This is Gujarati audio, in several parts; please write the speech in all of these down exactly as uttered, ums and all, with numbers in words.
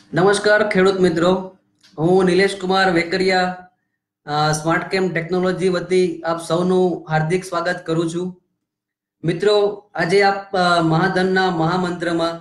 નમસ્કાર ખેડૂત મિત્રો, હું Nilesh Kumar Vekaria smart camp technology વતી આપ સૌનું હાર્દિક સ્વાગત કરું છું. મિત્રો, આજે આપ મહાધનના મહામંત્રમાં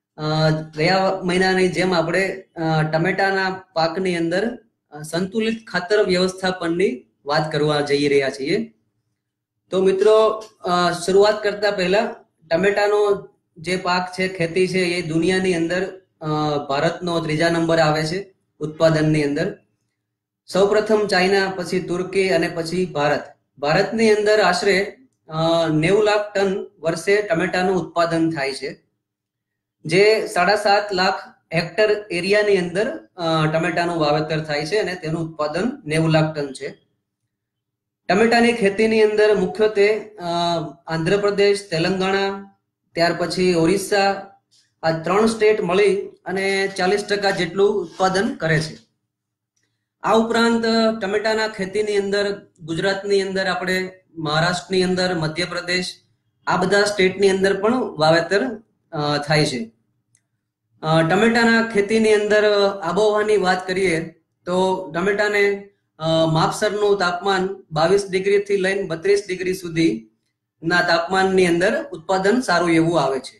ગયા મહિનાની જેમ આપણે ટમેટાના પાકની અંદર સંતુલિત ખાતર વ્યવસ્થાપનની વાત કરવા જઈ રહ્યા છીએ. તો મિત્રો, શરૂઆત કરતા પહેલા ટમેટાનો જે પાક છે, ખેતી છે, એ દુનિયાની અંદર ભારતનો ત્રીજા નંબર આવે છે ઉત્પાદનની અંદર. સૌપ્રથમ ચાઇના, પછી તુર્કી અને પછી ભારત. ભારતની અંદર આશરે નેવું લાખ ટન વર્ષે ટમેટાનું ઉત્પાદન થાય છે, જે સાડા સાત લાખ હેક્ટર એરિયાની અંદર ટમેટાનું વાવેતર થાય છે અને તેનું ઉત્પાદન નેવું લાખ ટન છે. ટમેટાની ખેતીની અંદર મુખ્યત્વે આંધ્રપ્રદેશ, તેલંગાણા, ત્યાર પછી ઓરિસ્સા, આ ત્રણ સ્ટેટ મળી અને ચાલીસ ટકા જેટલું ઉત્પાદન કરે છે. આ ઉપરાંત ટમેટાના ખેતીની અંદર ગુજરાતની અંદર, આપણે મહારાષ્ટ્રની અંદર, મધ્યપ્રદેશ, આ બધા સ્ટેટની અંદર પણ વાવેતર થાય છે. ટમેટાના ખેતીની અંદર આબોહવાની વાત કરીએ તો ટમેટાને માપસરનું તાપમાન બાવીસ ડિગ્રી થી લઈને બત્રીસ ડિગ્રી સુધી ના તાપમાનની અંદર ઉત્પાદન સારું એવું આવે છે.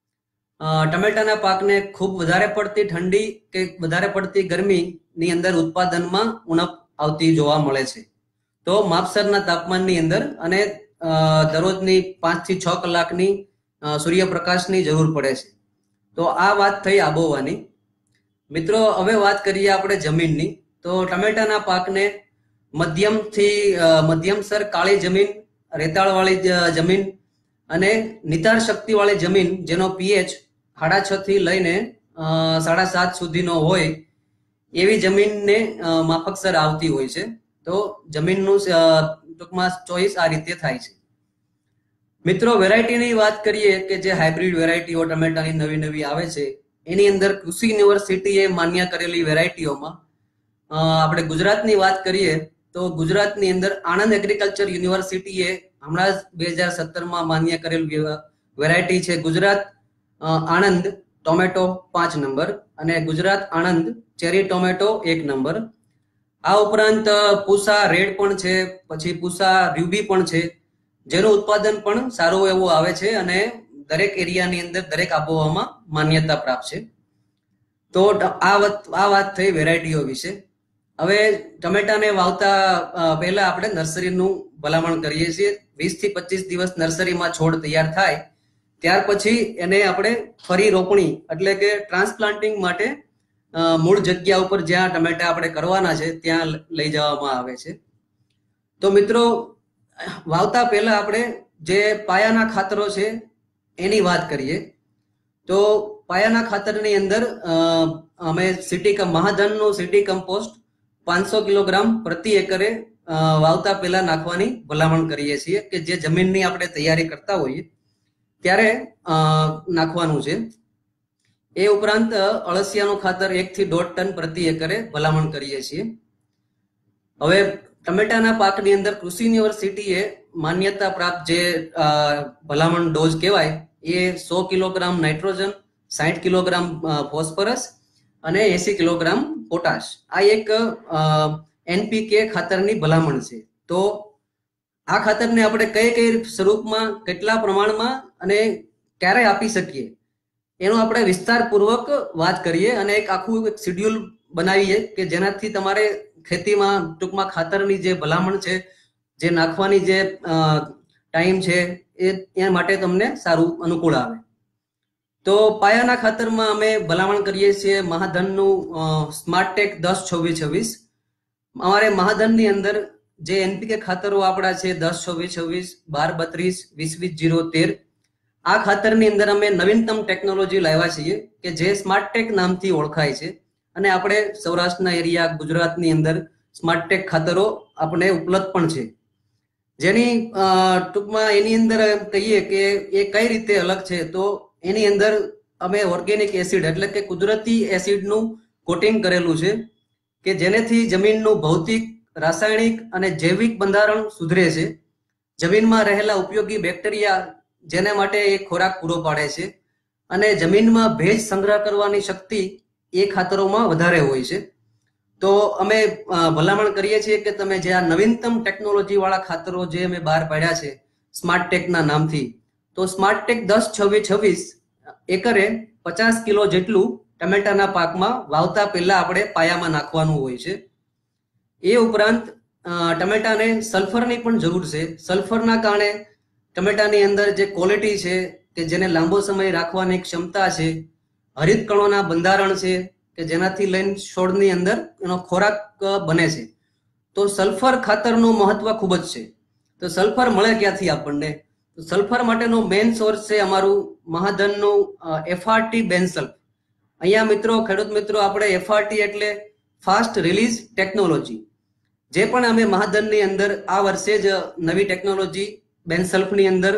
ટમેટાના પાકને ખૂબ વધારે પડતી ઠંડી કે વધારે પડતી ગરમી ની અંદર ઉત્પાદનમાં ઉણપ આવતી જોવા મળે છે. તો માપસરના તાપમાનની અંદર અને દરરોજની પાંચ થી છ કલાકની સૂર્યપ્રકાશની જરૂર પડે છે. તો આ વાત થઈ આબોહવાની. મિત્રો, હવે વાત કરીએ આપણે જમીનની. તો ટમેટાના પાકને મધ્યમથી મધ્યમસર કાળી જમીન, રેતાળવાળી જમીન અને નિતાર શક્તિવાળી જમીન, જેનો પીએચ સાડા છ થી લઈને સાડા સાત સુધીનો હોય, એવી જમીનને માફકસર આવતી હોય છે. તો જમીનનું ટૂંકમાં ચોઈસ આ રીતે થાય છે. મિત્રો, વેરાયટીની વાત કરીએ કે જે હાઇબ્રિડ વેરાયટીઓ ટમેટાની નવી નવી આવે છે, એની અંદર કૃષિ યુનિવર્સિટીએ માન્ય કરેલી વેરાયટીઓમાં આપણે ગુજરાતની વાત કરીએ તો ગુજરાતની અંદર આણંદ એગ્રીકલ્ચર યુનિવર્સિટીએ હમણાં જ બે હજાર સત્તરમાં માન્ય કરેલ વેરાયટી છે ગુજરાત આણંદ ટોમેટો પાંચ નંબર અને ગુજરાત આણંદ ચેરી ટોમેટો એક નંબર. આ ઉપરાંત પૂસા રેડ પણ છે, પછી પૂસા રૂબી પણ છે, જેનું ઉત્પાદન પણ સારું એવું આવે છે અને દરેક એરિયાની અંદર, દરેક આબોહવામાં માન્યતા પ્રાપ્ત છે. તો આ વાત આ વાત થઈ વેરાયટીઓ વિશે. હવે ટમેટાને વાવતા પહેલા આપણે નર્સરીનું ભલામણ કરીએ છીએ. વીસ થી પચીસ દિવસ નર્સરીમાં છોડ તૈયાર થાય ત્યાર પછી એને આપણે ફરી રોપણી એટલે કે ટ્રાન્સપ્લાન્ટિંગ માટે મૂળ જગ્યા ઉપર જ્યાં ટમેટા આપણે કરવાના છે ત્યાં લઈ જવામાં આવે છે. તો મિત્રો, વાવતા પહેલા આપણે જે પાયાના ખાતરો છે એની વાત કરીએ. તો પાયાના ખાતરની અંદર અમે સિટી મહાધનનું સિટી કમ્પોસ્ટ પાંચસો કિલોગ્રામ પ્રતિ એકરે વાવતા પહેલા નાખવાની ભલામણ કરીએ છીએ, કે જે જમીનની આપણે તૈયારી કરતા હોઈએ ત્યારે નાખવાનું છે. એ ઉપરાંત અળસિયાનું ખાતર એક થી દોઢ ટન પ્રતિ એકરે ભલામણ કરીએ છીએ. હવે ટમેટાના પાકની અંદર કૃષિ યુનિવર્સિટીએ માન્યતા પ્રાપ્ત જે ભલામણ ડોઝ કહેવાય એ સો કિલોગ્રામ નાઇટ્રોજન, સાઠ કિલોગ્રામ ફોસ્ફરસ અને એસી કિલોગ્રામ પોટાશ, આ એક એનપીકે ખાતરની ભલામણ છે. તો આ ખાતરને આપણે કઈ કઈ સ્વરૂપમાં, કેટલા પ્રમાણમાં અને ક્યારે આપી શકીએ એનો આપણે વિસ્તારપૂર્વક વાત કરીએ અને એક આખું એક શેડ્યુલ બનાવીએ કે જેનાથી તમારે ખેતીમાં ટૂંકમાં ખાતરની જે ભલામણ છે, જે નાખવાની જે ટાઈમ છે, એ એના માટે તમને સારું અનુકૂળ આવે. તો પાયાના ખાતરમાં અમે ભલામણ કરીએ છીએ મહાધનનું સ્માર્ટટેક દસ છવ્વીસ છવ્વીસ. અમારે મહાધનની અંદર જે એનપીકે ખાતરો આપણા છે દસ છવ્વીસ છવ્વીસ, બાર બત્રીસ, વીસ વીસ જીરો તેર, આ ખાતરની અંદર અમે નવીનતમ ટેકનોલોજી લાવ્યા છીએ કે જે સ્માર્ટટેક નામથી ઓળખાય છે અને આપણે સૌરાષ્ટ્રના એરિયા, ગુજરાતની અંદર સ્માર્ટટેક ખાતરો આપણે ઉપલબ્ધ પણ છે. જેની ટૂંકમાં એની અંદર કહીએ કે એ કઈ રીતે અલગ છે, તો એની અંદર અમે ઓર્ગેનિક એસિડ એટલે કે કુદરતી એસિડનું કોટિંગ કરેલું છે કે જેનેથી જમીનનું ભૌતિક, રાસાયણિક અને જૈવિક બંધારણ સુધરે છે. જમીનમાં રહેલા ઉપયોગી બેક્ટેરિયા જેના માટે એ ખોરાક પૂરો પાડે છે અને જમીનમાં ભેજ સંગ્રહ કરવાની શક્તિ એ ખાતરોમાં વધારે હોય છે. તો અમે ભલામણ કરીએ છીએ કે તમે જે આ નવીનતમ ટેકનોલોજી વાળા ખાતરો જે અમે બહાર પાડ્યા છે સ્માર્ટટેકના નામથી, તો સ્માર્ટટેક દસ છવ્વીસ છવ્વીસ એકરે પચાસ કિલો જેટલું ટમેટાના પાકમાં વાવતા પહેલા આપણે પાયામાં નાખવાનું હોય છે. એ ઉપરાંત ટમેટાને સલ્ફરની પણ જરૂર છે. સલ્ફરના કારણે ટમેટાની અંદર જે ક્વોલિટી છે કે જેને લાંબો સમય રાખવાની ક્ષમતા છે, હરિત કણોના બંધારણ છે કે જેનાથી લઈને છોડની અંદર એનો ખોરાક બને છે. તો સલ્ફર ખાતરનું મહત્વ ખૂબ જ છે. તો સલ્ફર મળે ક્યાંથી આપણને? તો સલ્ફર માટેનો મેઇન સોર્સ છે અમારું મહાધનનું એફઆરટી બેન્સલ્ફ. અહીંયા મિત્રો, ખેડૂત મિત્રો, આપણે એફઆરટી એટલે ફાસ્ટ રિલીઝ ટેકનોલોજી, જે પણ અમે મહાધનની અંદર આ વર્ષે જ નવી ટેકનોલોજી બેન્સલ્ફની અંદર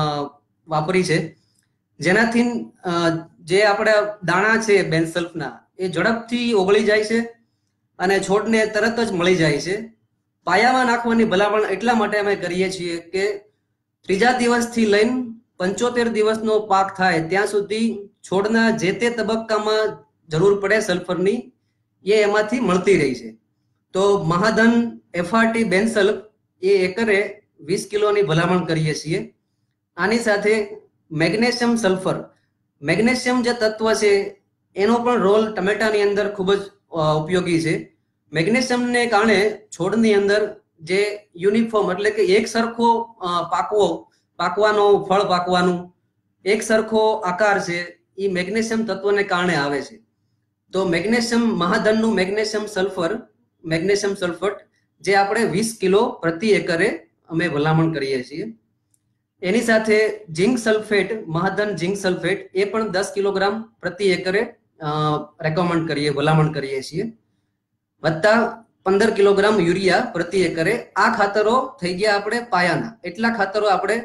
વાપરી છે, જેનાથી જે આપણા દાણા છે બેન્સલ્ફના એ ઝડપથી ઓગળી જાય છે અને છોડને તરત જ મળી જાય છે. પાયામાં નાખવાની ભલામણ એટલા માટે અમે કરીએ છીએ કે ત્રીજા દિવસથી લઈને પંચોતેર દિવસનો પાક થાય ત્યાં સુધી છોડના જે તે તબક્કામાં જરૂર પડે સલ્ફરની, એ એમાંથી મળતી રહી છે. તો મહાધન એફઆરટી બેન્સલ્ફ એ એકરે વીસ કિલોની ભલામણ કરીએ છીએ. આની સાથે મેગ્નેશિયમ સલ્ફર, મેગ્નેશિયમ જે તત્વ છે એનો પણ રોલ ટમેટાની અંદર ખૂબ જ ઉપયોગી છે. મેગ્નેશિયમને કારણે છોડની અંદર જે યુનિફોર્મ એટલે કે એક સરખો પાકવો પાકવાનો ફળ પાકવાનું એક સરખો આકાર છે એ મેગ્નેશિયમ તત્વને કારણે આવે છે. તો મેગ્નેશિયમ મહાધનનું મેગ્નેશિયમ સલ્ફર મેગ્નેશિયમ સલ્ફેટ જે આપણે વીસ કિલો પ્રતિ એકરે અમે ભલામણ કરીએ છીએ. એની સાથે zinc sulphate, Mahadhan zinc sulphate એ પણ દસ કિલોગ્રામ પ્રતિ એકરે રેકમેન્ડ કરીએ ભલામણ કરીએ છીએ. વત્તા પંદર કિલોગ્રામ યુરિયા પ્રતિ એકરે. આ ખાતરો થઈ ગયા આપણે પાયાના. એટલા ખાતરો આપણે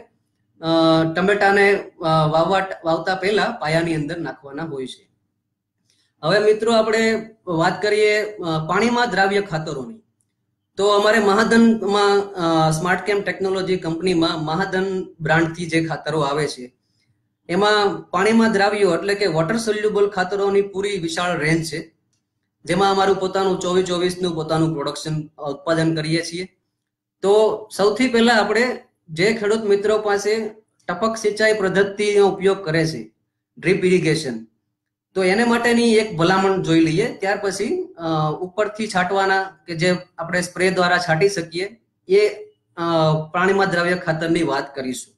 ટમેટાને વાવવા વાવતા પહેલા પાયાની અંદર નાખવાના હોય છે. હવે મિત્રો આપણે વાત કરીએ પાણીમાં દ્રાવ્ય ખાતરોની. તો અમારે મહાધનમાં સ્માર્ટકેમ ટેકનોલોજી કંપનીમાં મહાધન બ્રાન્ડથી જે ખાતરો આવે છે એમાં પાણીમાં દ્રાવ્યો એટલે કે વોટર સોલ્યુબલ ખાતરોની પૂરી વિશાળ રેન્જ છે, જેમાં અમારું પોતાનું ચોવીસ ચોવીસનું પોતાનું પ્રોડક્શન ઉત્પાદન કરીએ છીએ. તો સૌથી પહેલા આપણે જે ખેડૂત મિત્રો પાસે ટપક સિંચાઈ પદ્ધતિનો ઉપયોગ કરે છે, ડ્રીપ ઇરિગેશન, તો એને માટેની એક ભલામણ જોઈ લઈએ. ત્યાર પછી ઉપરથી છાંટવાના કે જે આપણે સ્પ્રે દ્વારા છાંટી શકીએ એ પાણીમાં દ્રાવ્ય ખાતરની વાત કરીશું.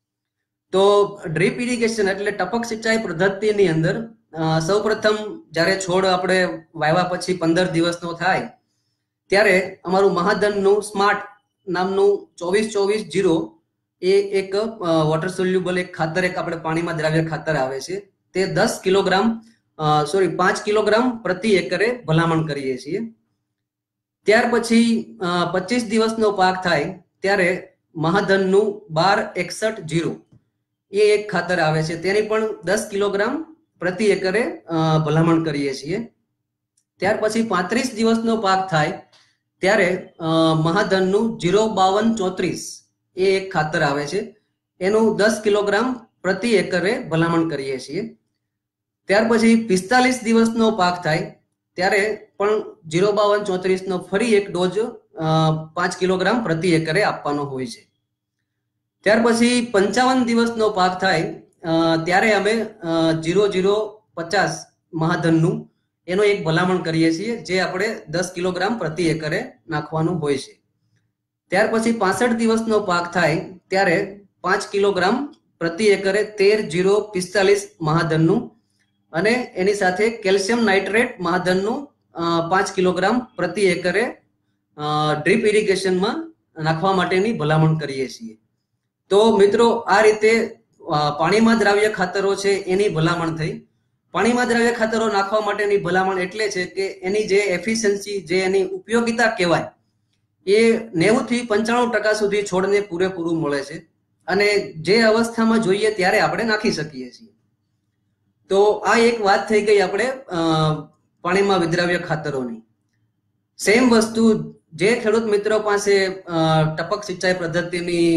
તો ડ્રીપ ઇરિગેશન એટલે ટપક સિંચાઈ પદ્ધતિની અંદર સૌ પ્રથમ જ્યારે છોડ આપણે વાવ્યા પછી પંદર દિવસનો થાય ત્યારે અમારું મહાધનનું સ્માર્ટ નામનું ચોવીસ ચોવીસ જીરો એ એક વોટર સોલ્યુબલ એક ખાતર એક આપણે પાણીમાં દ્રાવ્ય ખાતર આવે છે, તે દસ કિલોગ્રામ સોરી પાંચ કિલોગ્રામ પ્રતિ એકરે ભલામણ કરીએ છીએ. ત્યાર પછી પચીસ દિવસનો પાક થાય ત્યારે મહાધનનું બાર એકસઠ જીરો એ એક ખાતર આવે છે, તેની પણ દસ કિલોગ્રામ પ્રતિ એકરે ભલામણ કરીએ છીએ. ત્યાર પછી પાંત્રીસ દિવસનો પાક થાય ત્યારે મહાધનનું જીરો બાવન ચોત્રીસ એ એક ખાતર આવે છે, એનું દસ કિલોગ્રામ પ્રતિ એકરે ભલામણ કરીએ છીએ. ત્યાર પછી પિસ્તાલીસ દિવસનો પાક થાય ત્યારે પણ જીરો બાવન ચોત્રીસ નો ફરી એક ડોઝ પાંચ કિલોગ્રામ પ્રતિ એકરે આપવાનો હોય છે. ત્યાર પછી પંચાવન દિવસનો પાક થાય ત્યારે અમે જીરો જીરો પચાસ મહાધનનું એનો એક ભલામણ કરીએ છીએ, જે આપણે દસ કિલોગ્રામ પ્રતિ એકરે નાખવાનું હોય છે. ત્યાર પછી પાસઠ દિવસનો પાક થાય ત્યારે પાંચ કિલોગ્રામ પ્રતિ એકરે તેર જીરો પિસ્તાલીસ મહાધનનું અને એની સાથે કેલ્શિયમ નાઇટ્રેટ મહાધનનું પાંચ કિલોગ્રામ પ્રતિ એકરે ડ્રીપ ઇરિગેશનમાં નાખવા માટેની ભલામણ કરીએ છીએ. તો મિત્રો આ રીતે પાણીમાં દ્રાવ્ય ખાતરો છે એની ભલામણ થઈ. પાણીમાં દ્રાવ્ય ખાતરો નાખવા માટેની ભલામણ એટલે છે કે એની જે એફિશિયન્સી જે એની ઉપયોગિતા કહેવાય એ નેવું થી પંચાણું ટકા સુધી છોડને પૂરેપૂરું મળે છે અને જે અવસ્થામાં જોઈએ ત્યારે આપણે નાખી શકીએ છીએ. તો આ એક વાત થઈ ગઈ આપણે પાણીમાં વિદ્રાવ્ય ખાતરોની. સેમ વસ્તુ જે ખેડૂત મિત્રો પાસે ટપક સિંચાઈ પદ્ધતિની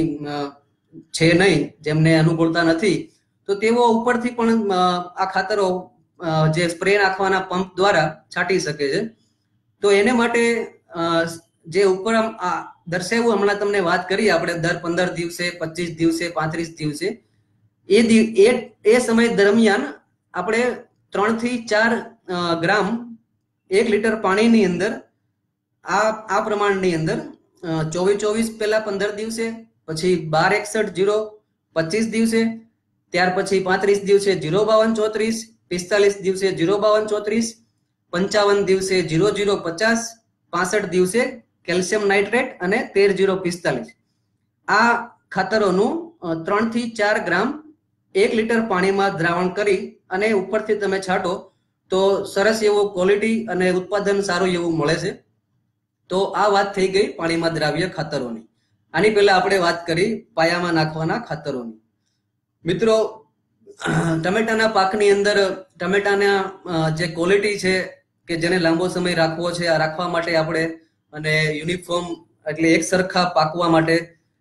છે નહીં, જેમને અનુકૂળતા નથી, તો તેઓ ઉપરથી પણ આ ખાતરો જે સ્પ્રે નાખવાના પંપ દ્વારા છાંટી શકે છે. તો એને માટે જે ઉપર દર્શાવ્યું, હમણાં તમને વાત કરી આપણે દર પંદર દિવસે, પચીસ દિવસે, પાંત્રીસ દિવસે, એ એ સમય દરમિયાન આપણે ત્રણ થી ચાર ગ્રામ એક લીટર પાણીની અંદર આ આ પ્રમાણની અંદર ચોવીસ ચોવીસ પહેલા પંદર દિવસે, પછી બાર એકસઠ જીરો પચીસ દિવસે, ત્યાર પછી પાંત્રીસ દિવસે જીરો બાવન ચોત્રીસ, પિસ્તાલીસ દિવસે જીરો બાવન ચોત્રીસ, પંચાવન દિવસે જીરો જીરો પચાસ, પાસઠ દિવસે કેલ્શિયમ નાઇટ્રેટ અને તેર જીરો પિસ્તાલીસ, આ ખાતરોનું ત્રણ થી ચાર ગ્રામ એક લીટર પાણીમાં દ્રાવણ કરી અને ઉપરથી તમે છાંટો તો સરસ એવું ક્વોલિટી અને ઉત્પાદન સારું એવું મળે છે. તો આ વાત થઈ ગઈ પાણીમાં દ્રાવ્ય ખાતરોની. આની પહેલા આપણે વાત કરી પાયામાં નાખવાના ખાતરોની. મિત્રો, ટમેટાના પાકની અંદર ટમેટાના જે ક્વોલિટી છે કે જેને લાંબો સમય રાખવો છે, આ રાખવા માટે આપણે અને યુનિફોર્મ એટલે એક સરખા પાકવા માટે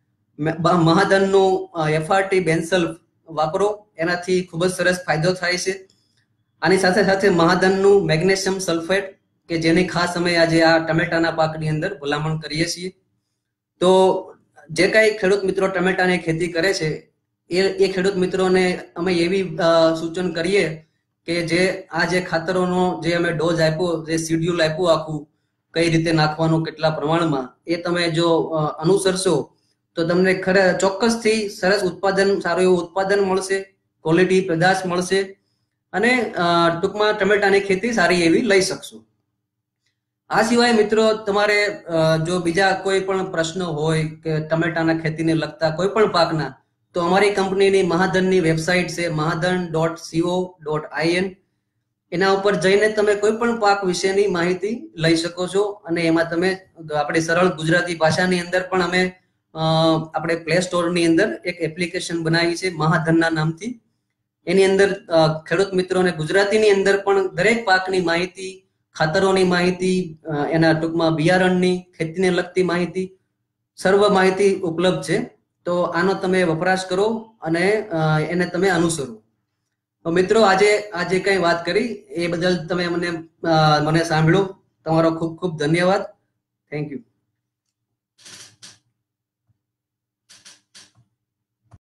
મહાધનનું એફઆરટી બેન્સલ્ફ વાપરો, એનાથી ખૂબ જ સરસ ફાયદો થાય છે. આની સાથે સાથે મહાધનનું મેગ્નેશિયમ સલ્ફેટ કે જેની ખાસ અમે આજે આ ટમેટાના પાકની અંદર ભલામણ કરીએ છીએ. તો જે કાંઈ ખેડૂત મિત્રો ટમેટાની ખેતી કરે છે એ એ ખેડૂત મિત્રોને અમે એવી સૂચન કરીએ કે જે આ જે ખાતરોનો જે અમે ડોઝ આપ્યો, જે શિડ્યુલ આપ્યું આખું કઈ રીતે નાખવાનું, કેટલા પ્રમાણમાં, એ તમે જો અનુસરશો તો તમને ખરે ચોક્કસથી સરસ ઉત્પાદન, સારું એવું ઉત્પાદન મળશે, ક્વોલિટી પેદાશ મળશે અને ટૂંકમાં ટમેટાની ખેતી સારી એવી લઈ શકશો. આ સિવાય મિત્રો તમારે જો બીજા કોઈ પણ પ્રશ્ન હોય કે ટમેટાના ખેતીને લગતા કોઈ પણ પાકના, તો અમારી કંપનીની મહાધનની વેબસાઇટ છે Mahadhan dot C O dot, I ઉપર જઈને તમે કોઈ પણ પાક વિશેની માહિતી લઈ શકો છો. અને એમાં તમે આપણે સરળ ગુજરાતી ભાષાની અંદર પણ અમે આપણે પ્લે સ્ટોરની અંદર એક એપ્લિકેશન બનાવી છે મહાધનના નામથી. એની અંદર ખેડૂત મિત્રોને ગુજરાતીની અંદર પણ દરેક પાકની માહિતી, ખાતરોની માહિતી, એના ટૂંકમાં બિયારણની, ખેતીને લગતી માહિતી, સર્વ માહિતી ઉપલબ્ધ છે. તો આનો તમે વપરાશ કરો અને એને તમે અનુસરો. તો મિત્રો, આજે આજે કઈ વાત કરી એ બદલ તમે મને મને સાંભળ્યો, તમારો ખૂબ ખૂબ ધન્યવાદ. Thank you.